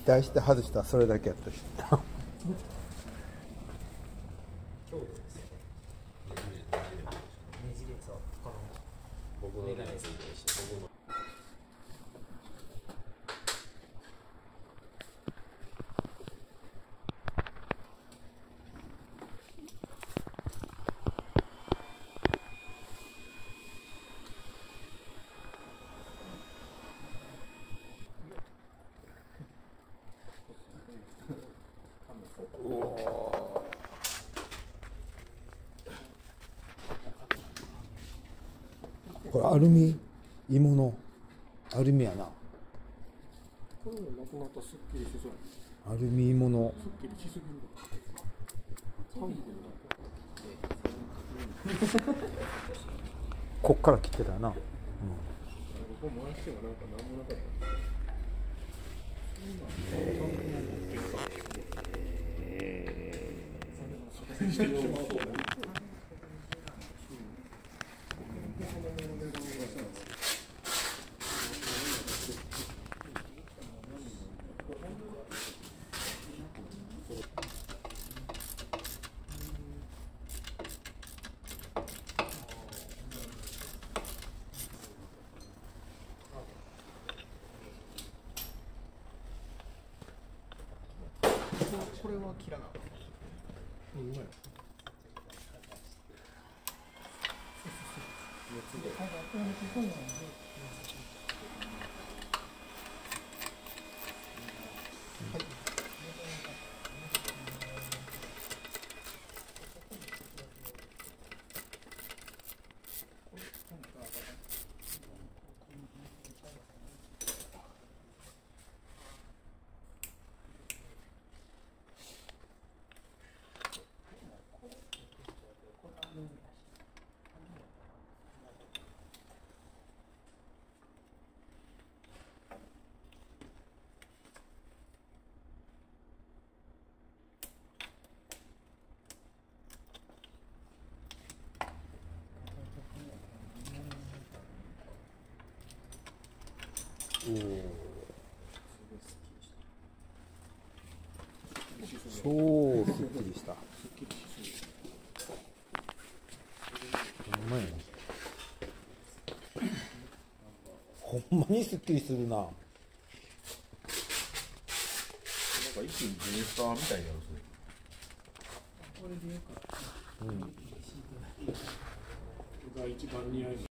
待して外したらそれだけやったし強度ですよね。ねじれそう、この僕のメガネついてるし、僕のこれアルミ芋のアルミやな。 これもなくなったらすっきりしそうやね。 アルミ芋のすっきりしすぎるこっから切ってたよな、 ここ回してもなんか何もなかった。これは切らなかった。うまい。 そうすっきりした。ほんまやね。ほんまにすっきりするな。 なんか一気にジュースターみたいになるそれ。これでよかった。が一番似合います。